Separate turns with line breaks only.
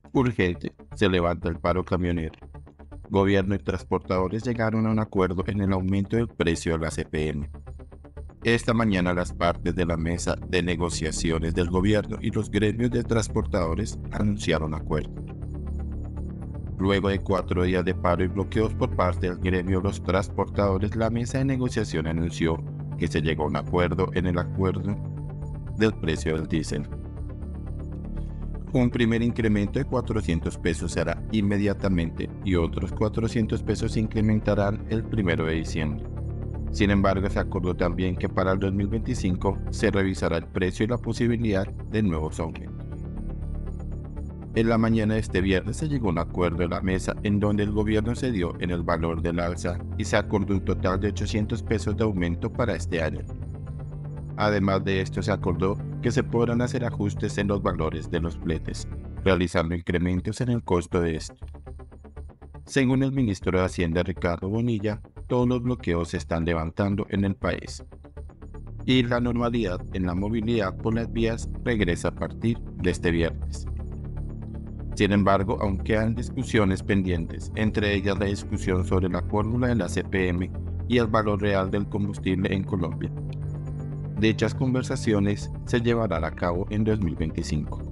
Urgente, se levanta el paro camionero. Gobierno y transportadores llegaron a un acuerdo en el aumento del precio de la CPM. Esta mañana las partes de la mesa de negociaciones del gobierno y los gremios de transportadores anunciaron acuerdo. Luego de 4 días de paro y bloqueos por parte del gremio de los transportadores, la mesa de negociación anunció que se llegó a un acuerdo en el acuerdo del precio del diésel. Un primer incremento de 400 pesos se hará inmediatamente y otros 400 pesos se incrementarán el 1 de diciembre. Sin embargo, se acordó también que para el 2025 se revisará el precio y la posibilidad de nuevos aumentos. En la mañana de este viernes se llegó a un acuerdo en la mesa en donde el gobierno cedió en el valor del alza y se acordó un total de 800 pesos de aumento para este año. Además de esto, se acordó que se podrán hacer ajustes en los valores de los fletes, realizando incrementos en el costo de estos. Según el ministro de Hacienda Ricardo Bonilla, todos los bloqueos se están levantando en el país y la normalidad en la movilidad por las vías regresa a partir de este viernes. Sin embargo, aún quedan discusiones pendientes, entre ellas la discusión sobre la fórmula de la CPM y el valor real del combustible en Colombia. Dichas conversaciones se llevarán a cabo en 2025.